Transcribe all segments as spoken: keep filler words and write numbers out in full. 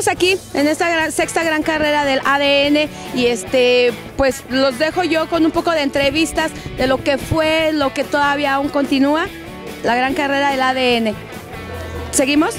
estamos aquí en esta gran, sexta gran carrera del A D N y este, pues los dejo yo con un poco de entrevistas de lo que fue, lo que todavía aún continúa, la gran carrera del A D N. ¿Seguimos?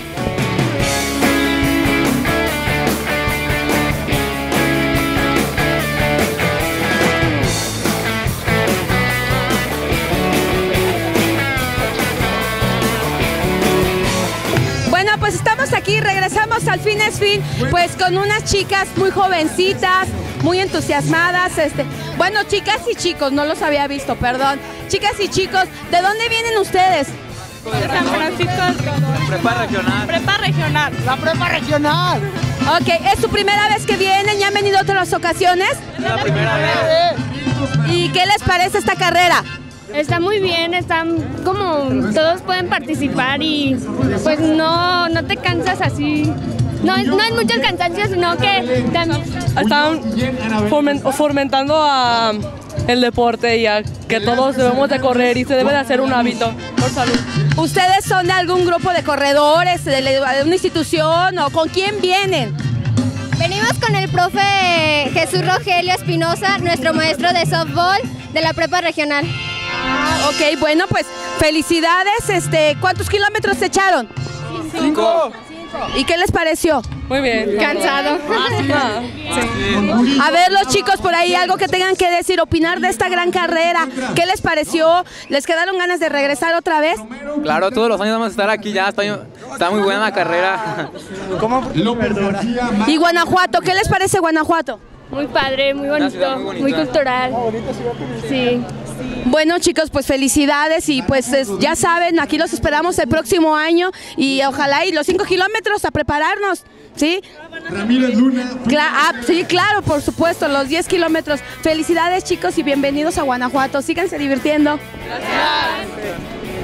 Bueno, pues estamos aquí, regresamos al Fin es Fin, pues con unas chicas muy jovencitas, muy entusiasmadas, este, bueno, chicas y chicos, no los había visto, perdón, chicas y chicos, ¿de dónde vienen ustedes? De San Francisco. Prepa regional. Prepa regional. La prepa regional. Ok, ¿es su primera vez que vienen? ¿Ya han venido otras ocasiones? Es la primera vez. ¿Y qué les parece esta carrera? Está muy bien, están como todos pueden participar y pues no, no te cansas así. No, no es mucho el cansancio, sino que también Están fomentando a el deporte y a que todos debemos de correr y se debe de hacer un hábito por salud. ¿Ustedes son de algún grupo de corredores, de, de una institución o con quién vienen? venimos con el profe Jesús Rogelio Espinosa, nuestro maestro de softball de la prepa regional. Ah, ok, bueno, pues felicidades. Este, ¿cuántos kilómetros se echaron? Cinco. ¿Y qué les pareció? Muy bien. Cansado. Ah, sí. A ver, los chicos por ahí, algo que tengan que decir, opinar de esta gran carrera. ¿Qué les pareció? ¿Les quedaron ganas de regresar otra vez? Claro, todos los años vamos a estar aquí ya. Está, está muy buena la carrera. ¿Cómo? Y Guanajuato, ¿qué les parece Guanajuato? Muy padre, muy bonito, ciudad muy bonita. muy cultural. Sí. Bueno, chicos, pues felicidades y pues es, ya saben, aquí los esperamos el próximo año y ojalá y los cinco kilómetros a prepararnos, ¿sí? Ramírez Luna. Cla ah, sí, claro, por supuesto, los diez kilómetros. Felicidades, chicos, y bienvenidos a Guanajuato. Síganse divirtiendo. Gracias.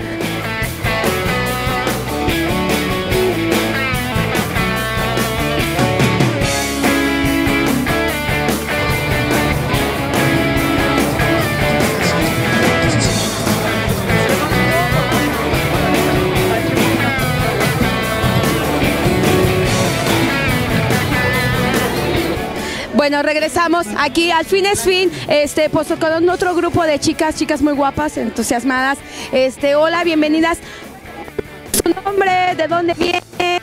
Bueno, regresamos aquí al Fin es Fin, este, pues con otro grupo de chicas, chicas muy guapas, entusiasmadas. Este, hola, bienvenidas. ¿Su nombre? ¿De dónde viene?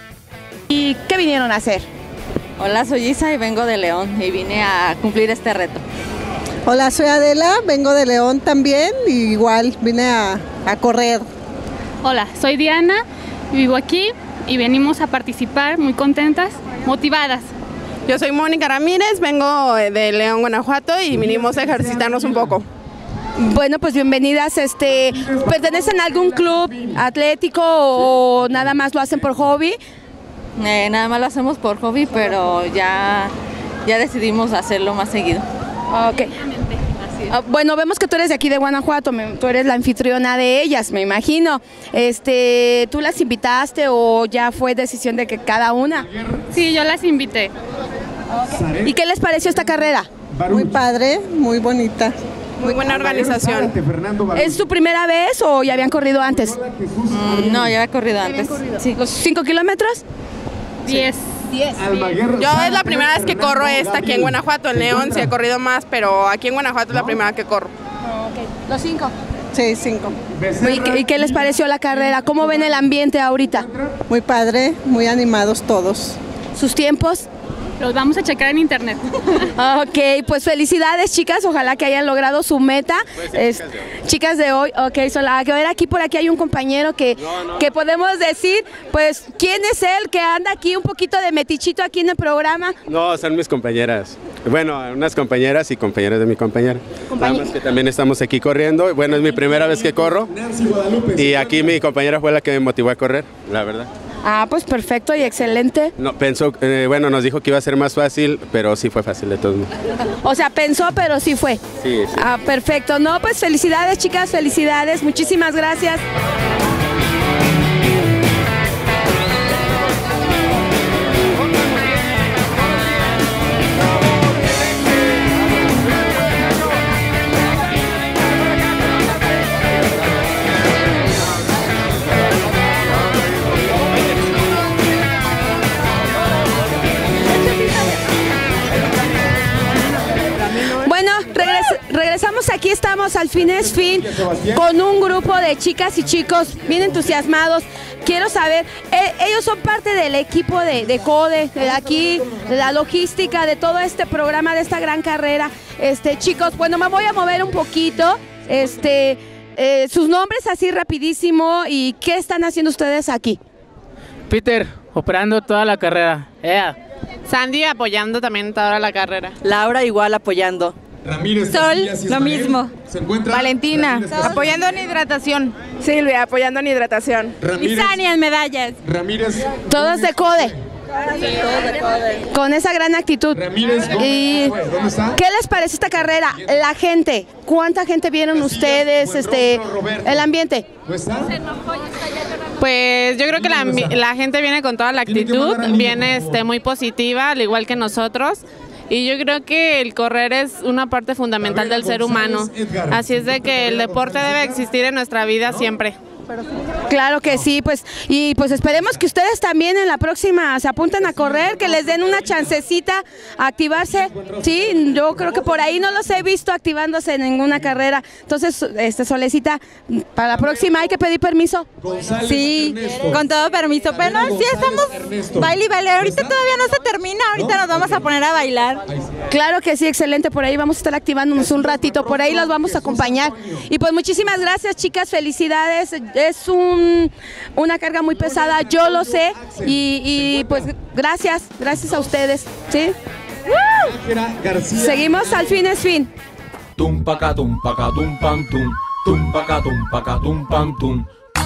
¿Y qué vinieron a hacer? Hola, soy Isa y vengo de León y vine a cumplir este reto. Hola, soy Adela, vengo de León también y igual vine a, a correr. Hola, soy Diana, vivo aquí y venimos a participar muy contentas, motivadas. Yo soy Mónica Ramírez, vengo de León, Guanajuato y vinimos a ejercitarnos un poco. Bueno, pues bienvenidas. Este, ¿pertenecen a algún club atlético o nada más lo hacen por hobby? Eh, nada más lo hacemos por hobby, pero ya, ya decidimos hacerlo más seguido. Ok. Ah, bueno, vemos que tú eres de aquí de Guanajuato, me, tú eres la anfitriona de ellas, me imagino. Este, ¿tú las invitaste o ya fue decisión de que cada una? Sí, yo las invité. ¿Y qué les pareció esta carrera? Muy padre, muy bonita. Muy buena organización. ¿Es su primera vez o ya habían corrido antes? Mm, no, ya he corrido antes. Sí. ¿Los cinco kilómetros? Diez. Yo es la primera vez que corro esta aquí en Guanajuato, en León sí he corrido más, pero aquí en Guanajuato es la primera que corro. ¿Los cinco? Sí, cinco. ¿Y qué, y qué les pareció la carrera? ¿Cómo ven el ambiente ahorita? Muy padre, muy animados todos. ¿Sus tiempos? Los vamos a checar en internet. Ok, pues felicidades, chicas, ojalá que hayan logrado su meta. Puede ser Es, chicas de hoy. chicas de hoy, ok, son la, a ver, aquí por aquí hay un compañero que, No, no. que podemos decir, pues, ¿quién es él que anda aquí un poquito de metichito aquí en el programa? No, son mis compañeras. Bueno, unas compañeras y compañeros de mi compañera. Nada más que también estamos aquí corriendo. Bueno, es mi primera vez que corro. Y aquí mi compañera fue la que me motivó a correr, la verdad. Ah, pues perfecto y excelente. No, pensó, eh, bueno, nos dijo que iba a ser más fácil, pero sí fue fácil de todos modos. O sea, pensó, pero sí fue. Sí, sí. Ah, perfecto. No, pues felicidades, chicas, felicidades. Muchísimas gracias. regresamos, aquí estamos al Fines Fin con un grupo de chicas y chicos bien entusiasmados. Quiero saber, eh, ellos son parte del equipo de, de CODE, de aquí, de la logística, de todo este programa, de esta gran carrera. Este, chicos, bueno, me voy a mover un poquito, este, eh, sus nombres así rapidísimo y ¿qué están haciendo ustedes aquí? Peter, operando toda la carrera. Yeah. Sandy apoyando también toda la carrera. Laura igual apoyando. Ramírez, Sol, lo mismo. Valentina, apoyando en hidratación. Silvia, apoyando en hidratación. Y Sani en medallas. Ramírez. Todos de CODE. Sí, todos de CODE. Con esa gran actitud. Ramírez, y ¿dónde está? ¿qué les parece esta carrera? La gente, ¿cuánta gente vieron ustedes? Este, el ambiente. Pues yo creo que la, la gente viene con toda la actitud, viene este, muy positiva, al igual que nosotros. Y yo creo que el correr es una parte fundamental del ser humano. Así es de que el deporte debe existir en nuestra vida siempre. Claro que sí, pues, y pues esperemos que ustedes también en la próxima se apunten a correr, que les den una chancecita a activarse. Sí, yo creo que por ahí no los he visto activándose en ninguna carrera. Entonces, este Solecita, para la próxima hay que pedir permiso. Sí, con todo permiso, pero sí estamos baile y baile. Ahorita todavía no se termina, ahorita nos vamos a poner a bailar. Claro que sí, excelente, por ahí vamos a estar activándonos un ratito, por ahí los vamos a acompañar. Y pues muchísimas gracias, chicas, felicidades. Es un, una carga muy pesada, yo lo sé, y, y pues gracias, gracias a ustedes, ¿sí? Seguimos al Fines Fin. Tum paca tum paca tum pam tum, tum paca tum paca tum pam tum.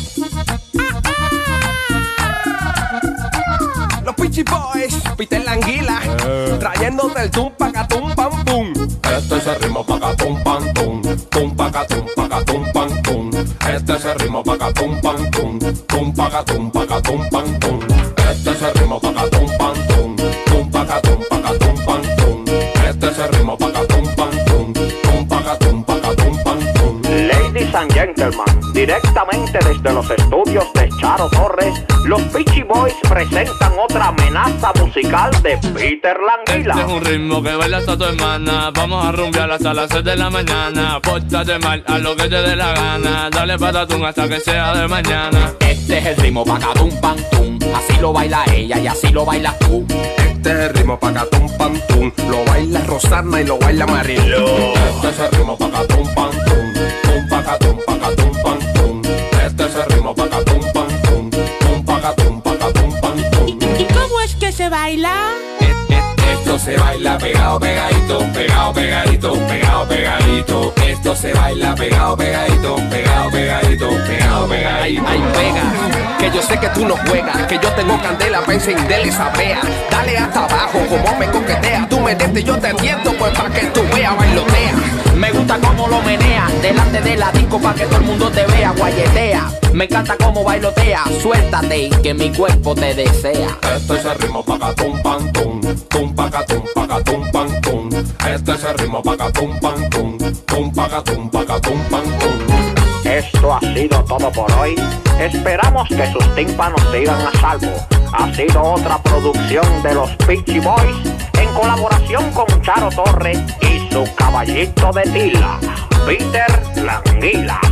Los Peachy Boys, Peter la Anguila, eh. trayéndote el tum paca tum pam pum. Este es el ritmo paca tum pam tum, tum paca tum paca tum pam tum. Este es el ritmo paca tum pam tum, tum paca tum paca tum pam tum. Este es el ritmo paca tum pam tum, tum paca tum paca tum pam tum. Este es el ritmo paca tum pam tum, tum paca tum paca tum pam tum. Ladies and gentlemen, directamente desde los estudios de Charo Torres, los Peachy Boys presentan otra amenaza musical de Peter la Anguila. Este es un ritmo que baila hasta tu hermana. Vamos a rumbear hasta las seis de la mañana. Pórtate mal, a lo que te dé la gana. Dale patatún hasta que sea de mañana. Este es el ritmo pacatum pam tum. Así lo baila ella y así lo bailas tú. Este es el ritmo pacatum pam tum. Lo baila Rosana y lo baila Marilu. Este es el ritmo pacatum pam tum, tum pacatum pacatum pam tum. Este es el ritmo pacatum pam tum, tum pacatum pacatum pam tum. ¿Y cómo es que se baila? Esto se baila pegado, pegadito, pegado, pegadito, pegado, pegadito. Esto se baila pegado, pegadito, pegado, pegadito, pegado, pegadito. Ay, pega, que yo sé que tú no juegas, que yo tengo candela para encender esa brea. Dale hasta abajo como me coquetea. Tú me y yo te tiento, pues pa' que tú veas, bailotea. Me gusta cómo lo menea, delante de la disco pa' que todo el mundo te vea, guayetea. Me encanta cómo bailotea, suéltate y que mi cuerpo te desea. Este es el ritmo pacatum pam tum, tum pacatum pacatum pam tum. Este es el ritmo pacatum pam tum, tum pacatum pacatum pam tum. Esto ha sido todo por hoy. Esperamos que sus tímpanos sigan a salvo. Ha sido otra producción de los Peachy Boys en colaboración con Charo Torres y su caballito de tila, Peter la Anguila.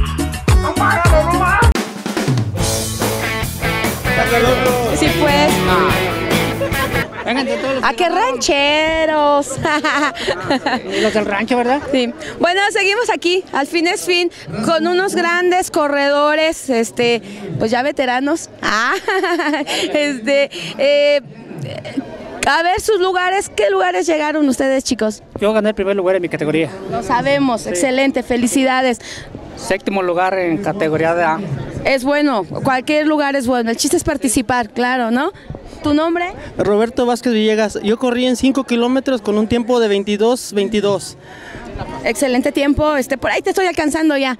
Sí, pues. ¿A qué rancheros? Los del rancho, ¿verdad? Sí. Bueno, seguimos aquí, al Fines Fin, con unos grandes corredores, este, pues ya veteranos. Ah, este, eh, a ver sus lugares, ¿qué lugares llegaron ustedes, chicos? Yo gané el primer lugar en mi categoría. Lo sabemos, sí. Excelente, felicidades. Séptimo lugar en categoría de A. Es bueno, cualquier lugar es bueno, el chiste es participar, claro, ¿no? ¿Tu nombre? Roberto Vázquez Villegas. Yo corrí en cinco kilómetros con un tiempo de veintidós veintidós. Excelente tiempo, este, por ahí te estoy alcanzando ya.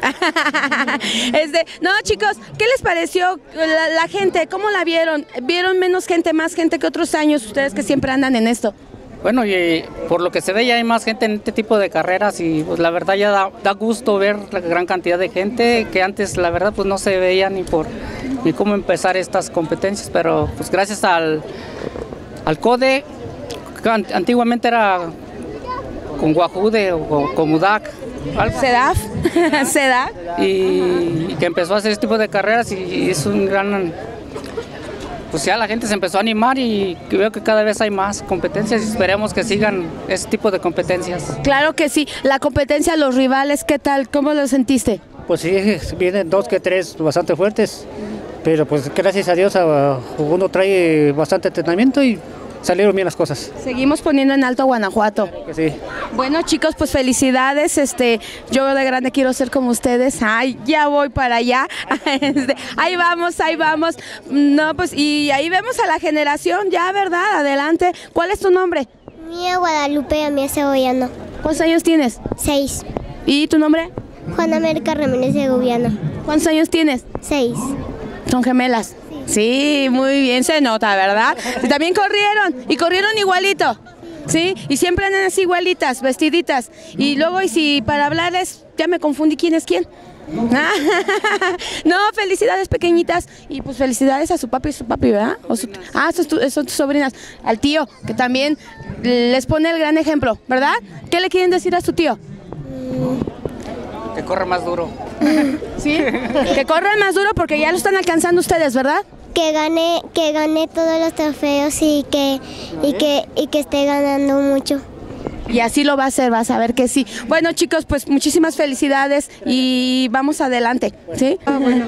Este, no, chicos, ¿qué les pareció la, la gente? ¿Cómo la vieron? ¿Vieron menos gente, más gente que otros años, ustedes que siempre andan en esto? Bueno, y por lo que se ve ya hay más gente en este tipo de carreras y pues la verdad ya da, da gusto ver la gran cantidad de gente que antes la verdad pues no se veía ni por ni cómo empezar estas competencias, pero pues gracias al, al CODE, antiguamente era con Guajude o con, con U D A C. ¿Sedaf? ¿Sedaf? Y, y que empezó a hacer este tipo de carreras y es un gran... Pues ya la gente se empezó a animar y veo que cada vez hay más competencias y esperemos que sigan ese tipo de competencias. Claro que sí. La competencia, los rivales, ¿qué tal? ¿Cómo lo sentiste? Pues sí, vienen dos que tres bastante fuertes, pero pues gracias a Dios a, uno trae bastante entrenamiento y salieron bien las cosas. Seguimos poniendo en alto a Guanajuato. Claro que sí. Bueno, chicos, pues felicidades. Este, yo de grande quiero ser como ustedes. Ay, ya voy para allá. Este, ahí vamos, ahí vamos. No, pues y ahí vemos a la generación ya, ¿verdad? Adelante. ¿Cuál es tu nombre? Mía Guadalupe Amía Segoviano. ¿Cuántos años tienes? Seis. ¿Y tu nombre? Juana América Ramírez Segoviano. ¿Cuántos años tienes? Seis. ¿Son gemelas? Sí, muy bien, se nota, ¿verdad? Y también corrieron, y corrieron igualito, ¿sí? Y siempre andan así igualitas, vestiditas. Y luego, y si para hablarles, ya me confundí quién es quién. No, felicidades pequeñitas, y pues felicidades a su papi y su papi, ¿verdad? O su, ah, son, tu, son tus sobrinas. Al tío, que también les pone el gran ejemplo, ¿verdad? ¿Qué le quieren decir a su tío? Que corra más duro. ¿Sí? Que corran más duro porque ya lo están alcanzando ustedes, ¿verdad? Que gane, que gane todos los trofeos y que, y que, y que esté ganando mucho. Y así lo va a hacer, vas a ver que sí. Bueno, chicos, pues muchísimas felicidades y vamos adelante, ¿sí? Ah, bueno.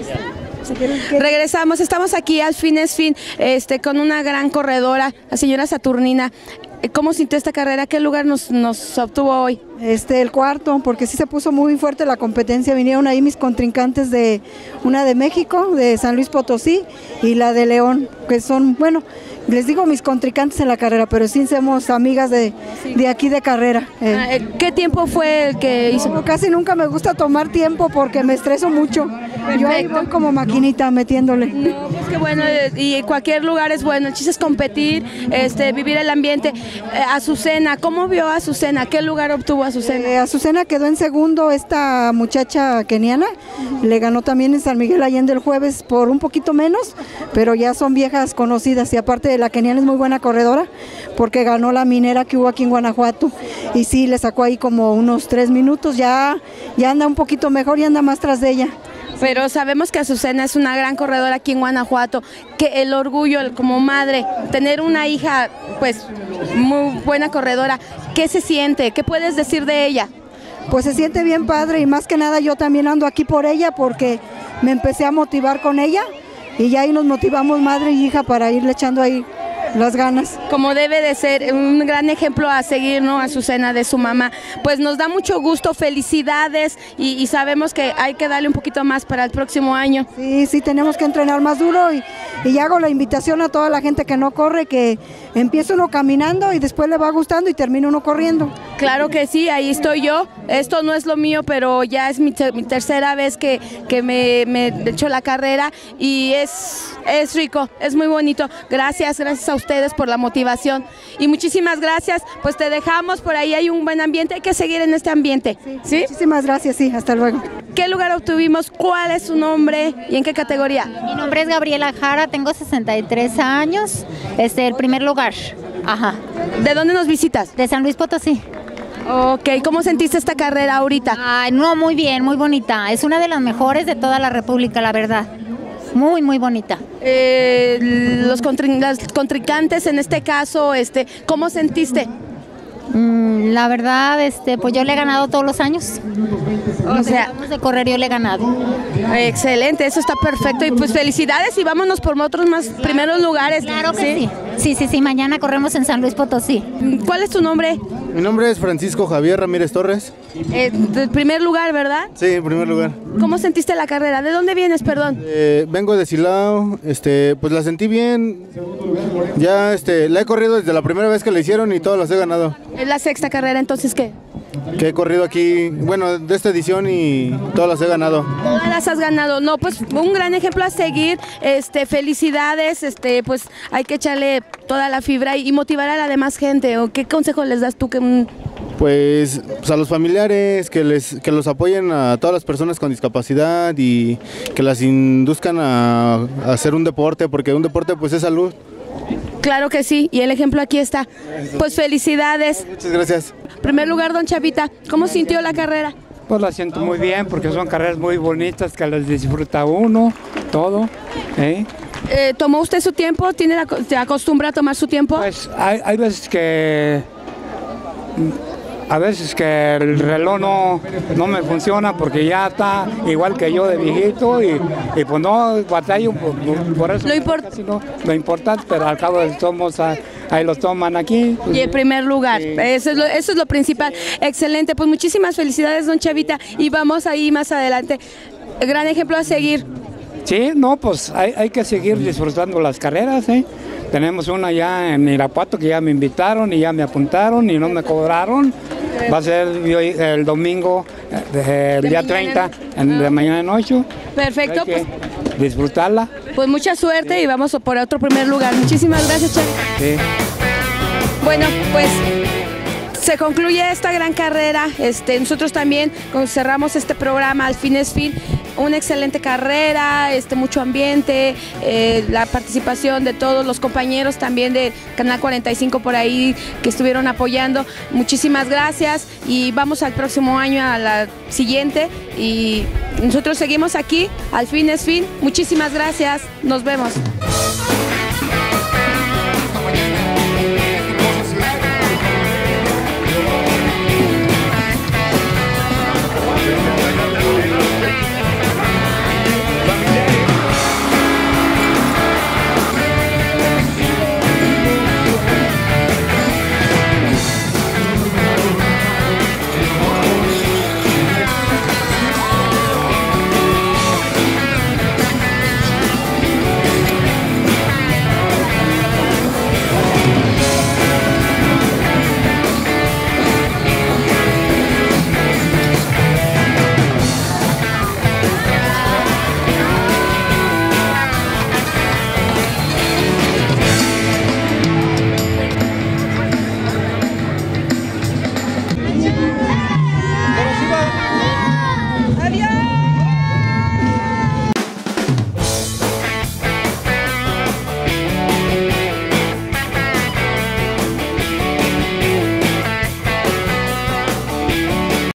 Regresamos, estamos aquí al Fines Fin, este, con una gran corredora, la señora Saturnina. ¿Cómo sintió esta carrera? ¿Qué lugar nos, nos obtuvo hoy? Este, el cuarto, porque sí se puso muy fuerte la competencia. Vinieron ahí mis contrincantes de una de México, de San Luis Potosí, y la de León, que son, bueno, les digo mis contrincantes en la carrera, pero sí somos amigas de, de aquí de carrera. Eh. ¿Qué tiempo fue el que hizo? No, casi nunca me gusta tomar tiempo porque me estreso mucho. Perfecto. Yo ahí voy como maquinita metiéndole. No, pues qué bueno, y cualquier lugar es bueno. El chiste es competir, este, vivir el ambiente. Eh, Azucena, ¿cómo vio a Azucena? ¿Qué lugar obtuvo Azucena? Eh, Azucena quedó en segundo, esta muchacha keniana. Uh-huh. Le ganó también en San Miguel Allende el jueves por un poquito menos, pero ya son viejas conocidas y aparte la keniana es muy buena corredora porque ganó la minera que hubo aquí en Guanajuato y sí, le sacó ahí como unos tres minutos, ya, ya anda un poquito mejor y anda más tras de ella. Pero sabemos que Azucena es una gran corredora aquí en Guanajuato, que el orgullo como madre, tener una hija pues muy buena corredora, ¿qué se siente? ¿Qué puedes decir de ella? Pues se siente bien padre y más que nada yo también ando aquí por ella porque me empecé a motivar con ella y ya ahí nos motivamos madre y hija para irle echando ahí las ganas. Como debe de ser, un gran ejemplo a seguir, ¿no? Azucena de su mamá. Pues nos da mucho gusto, felicidades y, y sabemos que hay que darle un poquito más para el próximo año. Sí, sí, tenemos que entrenar más duro y, y hago la invitación a toda la gente que no corre, que empiece uno caminando y después le va gustando y termina uno corriendo. Claro que sí, ahí estoy yo. Esto no es lo mío, pero ya es mi, ter mi tercera vez que, que me, me echo la carrera y es, es rico, es muy bonito. Gracias, gracias a ustedes por la motivación y muchísimas gracias, pues te dejamos, por ahí hay un buen ambiente, hay que seguir en este ambiente. Sí, ¿sí? Muchísimas gracias, sí, hasta luego. ¿Qué lugar obtuvimos? ¿Cuál es su nombre y en qué categoría? Mi nombre es Gabriela Jara, tengo sesenta y tres años, este, el primer lugar. Ajá. ¿De dónde nos visitas? De San Luis Potosí. Ok, ¿cómo sentiste esta carrera ahorita? Ay, no, muy bien, muy bonita, es una de las mejores de toda la República, la verdad. Muy, muy bonita. Eh, los contrincantes en este caso, este, ¿cómo sentiste? Mm, la verdad, este, pues yo le he ganado todos los años. O sea, de correr yo le he ganado. Excelente, eso está perfecto y pues felicidades y vámonos por otros más primeros lugares. Claro que sí. Sí, sí, sí, mañana corremos en San Luis Potosí. ¿Cuál es tu nombre? Mi nombre es Francisco Javier Ramírez Torres. Eh, ¿El primer lugar, verdad? Sí, en primer lugar. ¿Cómo sentiste la carrera? ¿De dónde vienes, perdón? Eh, vengo de Silao, este, pues la sentí bien. Ya, este, la he corrido desde la primera vez que la hicieron y todas las he ganado. ¿Es la sexta carrera, entonces qué? Que he corrido aquí, bueno, de esta edición y todas las he ganado. Todas las has ganado, no, pues un gran ejemplo a seguir, este, felicidades, este, pues hay que echarle toda la fibra y, y motivar a la demás gente. ¿O qué consejo les das tú? Que Pues, pues a los familiares, que les que los apoyen a todas las personas con discapacidad y que las induzcan a, a hacer un deporte, porque un deporte pues es salud. Claro que sí, y el ejemplo aquí está. Pues felicidades. Muchas gracias. En primer lugar, don Chavita, ¿cómo sintió la carrera? Pues la siento muy bien porque son carreras muy bonitas que las disfruta uno, todo. ¿eh? Eh, ¿Tomó usted su tiempo? ¿Tiene la, ¿Se acostumbra a tomar su tiempo? Pues hay, hay veces que... A veces que el reloj no, no me funciona porque ya está igual que yo de viejito y, y pues no batallo por, por, por eso. Lo, import no, lo importante, pero al cabo de somos ahí los toman aquí. Pues, y en primer lugar, sí. eso, es lo, eso es lo principal. Excelente, pues muchísimas felicidades, don Chavita, y vamos ahí más adelante. Gran ejemplo a seguir. Sí, no, pues hay, hay que seguir disfrutando las carreras, ¿eh? Tenemos una ya en Irapuato que ya me invitaron y ya me apuntaron y no me cobraron. Va a ser el domingo, el día treinta, de mañana en ocho. Perfecto. Hay que disfrutarla. Pues mucha suerte y vamos por otro primer lugar. Muchísimas gracias, Che. Sí. Bueno, pues se concluye esta gran carrera. Este, nosotros también cerramos este programa Al Fin es Fin. Una excelente carrera, este, mucho ambiente, eh, la participación de todos los compañeros también de Canal cuarenta y cinco por ahí que estuvieron apoyando. Muchísimas gracias y vamos al próximo año, a la siguiente, y nosotros seguimos aquí, Al Fin es Fin. Muchísimas gracias, nos vemos.